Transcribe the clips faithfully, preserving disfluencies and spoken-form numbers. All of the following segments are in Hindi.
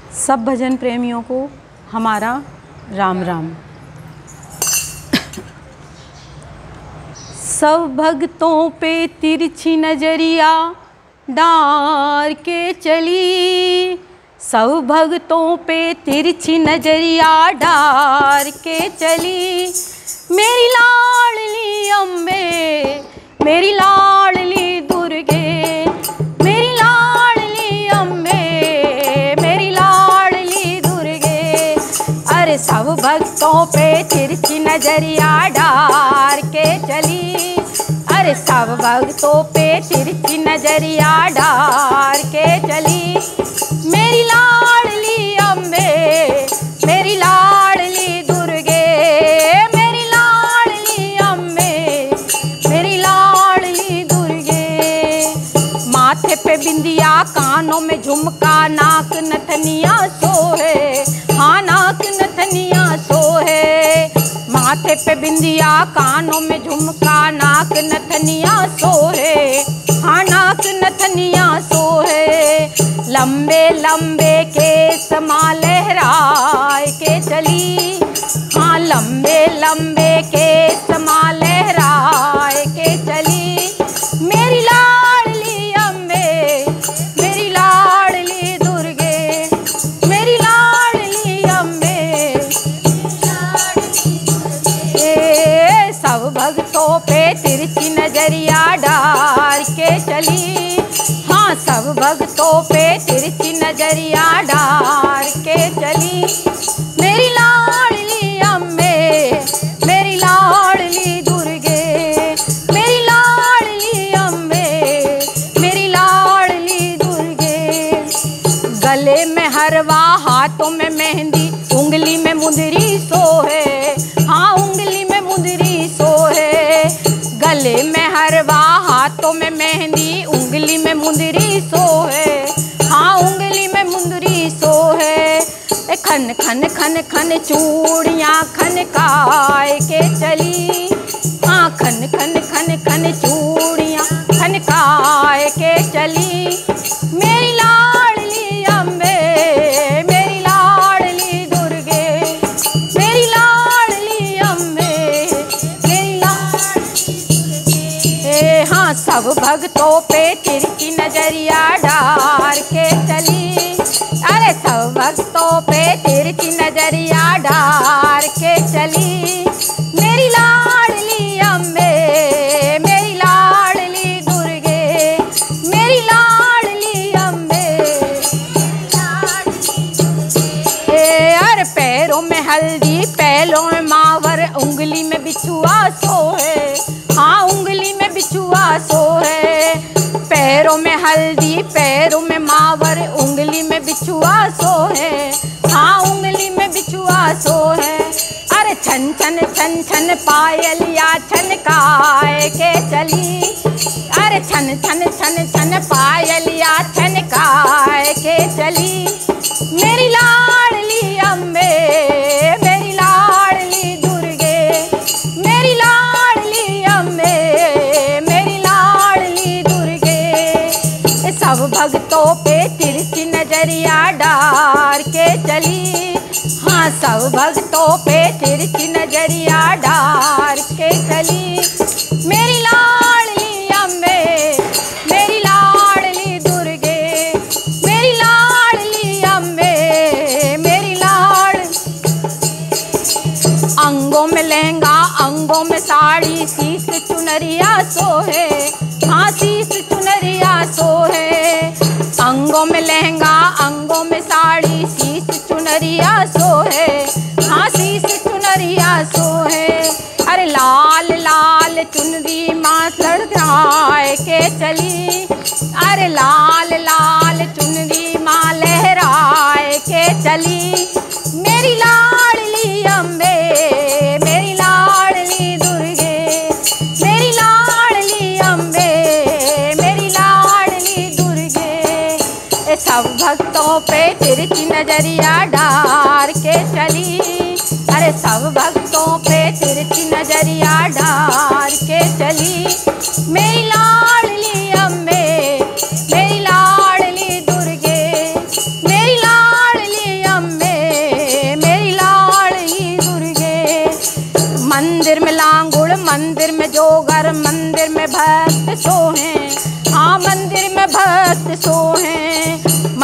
सब भजन प्रेमियों को हमारा राम राम। सब भक्तों पे तिरछी नजरिया डार के चली, सब भक्तों पे तिरछी नजरिया डार के चली। मेरी लाडली अम्बे, मेरी लाडली दुर्गे, मेरी लाडली अम्बे, मेरी लाडली दुर्गे। अरे सब भक्तों पे तिरछी नजरिया डार के चली, अरे सब भक्तों पे तिरछी नजरिया डार के चली। मेरी लाडली अम्बे, मेरी लाडली दुर्गे, मेरी लाडली अम्बे, मेरी लाडली दुर्गे। माथे पे बिंदिया, कानों में झुमका, नाक नथनिया सोहे, हाँ नाक नथनिया सोहे। माथे पे बिंदिया, कानों में झुमका, नाक नथनिया सोहे, हाँ नाक नथनिया सोहे। लंबे लंबे केस माँ लहराए के चली, हाँ लंबे लंबे केस माँ लहराए के चली। मेरी लाडली अम्बे, मेरी लाडली दुर्गे, मेरी लाडली अम्बे। ए सब भक्तों पे तिरछी नजरिया डार के चली, हाँ सब भक्तों पे तिरछी नजरिया डार के चली। मेरी लाडली अम्बे, मेरी लाडली दुर्गे, मेरी लाडली अम्बे, मेरी लाडली दुर्गे। गले में हरवा, हाथों में मेहंदी, उंगली में मुंदरी सोहे, हाँ उंगली में मुंदरी सोहे। गले में हरवा, हाथों में मेहंदी, उंगली में मुंदरी सोहे, हाँ उंगली में मुंदरी सोहे। खन खन खन खन चूड़ियाँ खनकाए के चली, हाँ खन खन खन खन चूड़ियाँ खनकाए के चली। मेरी लाडली अम्बे, मेरी लाडली दुर्गे, मेरी लाडली अम्बे, मेरी लाडली। हाँ सब भक्तों पे तिरछी नजरिया डार के चली, अरे सब भक्तों पे तिरछी नजरिया डार के चली। मेरी लाडली अम्बे, मेरी लाडली दुर्गे, मेरी लाडली अम्बे। ए अरे पैरों में हल्दी, पैरों में मावर, उंगली में बिछुआ सोहे, हाँ उंगली में बिछुआ सोहे। पैरों में हल्दी, पैरों में मावर, उंगली में बिछुआ सोहे, हाँ उंगली में बिछुआ सोहे। अरे छन छन छन छन पायलिया छनकाए के चली, अरे छन छन छन छन पायलिया छनकाए के चली। मेरी लाडली अम्बे, मेरी लाडली दुर्गे, मेरी लाडली अम्बे, मेरी लाडली दुर्गे। सब भक्तों पे तिरछी नजरिया डार के चली, हाँ सब भक्तों पे तिरछी नजरिया डार के चली। मेरी लाडली अम्बे, मेरी लाडली दुर्गे, मेरी लाडली अम्बे, मेरी लाड। अंगों में लहंगा, अंगों में साड़ी, शीश चुनरिया सोहे, हाँ शीश चुनरिया सोहे। अंगों में लहंगा, अंगों में साड़ी, शीश चुनरिया सोहे, हाँ शीश चुनरिया सोहे। अरे लाल लाल चुनरी माँ लहराए के चली, अरे लाल लाल चुनरी माँ लहराए के चली। मेरी लाडली अम्बे, मेरी लाडली दुर्गे, मेरी लाडली अम्बे, मेरी लाडली दुर्गे। सब भक्तों पे तिरछी नजरिया डार के चली, अरे सब भक्तों पे तिरछी नजरिया डार के चली। मेरी लाडली अम्बे, मेरी लाडली दुर्गे, मेरी लाडली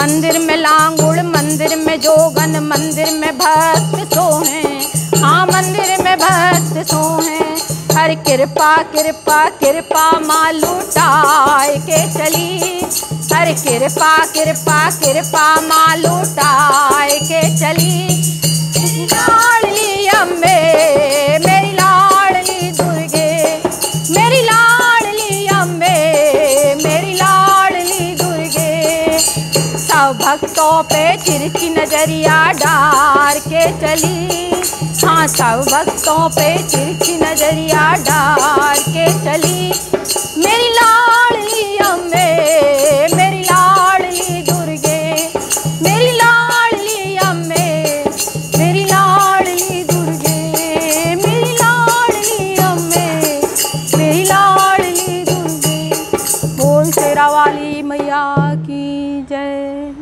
मंदिर में लांगुड़, मंदिर में जोगन, मंदिर में भक्त सोहे। हाँ मंदिर में भक्त सोहे। हर कृपा कृपा कृपा माँ लुटाए के चली। हर कृपा कृपा कृपा माँ लुटाए के चली। मेरी लाडली अम्बे, मेरी लाडली दुर्गे, मेरी लाडली अम्बे, मेरी लाडली दुर्गे। सब भक्तों पे तिरछी नजरिया डार के चली। हाँ सब भक्तों पे तिरछी नजरिया डार के चली। मेरी लाडली अम्बे, मेरी लाडली दुर्गे, मेरी लाडली अम्बे, मेरी लाडली दुर्गे, मेरी लाडली अम्बे, मेरी लाडली दुर्गे। बोल शेरा वाली मैया की जय।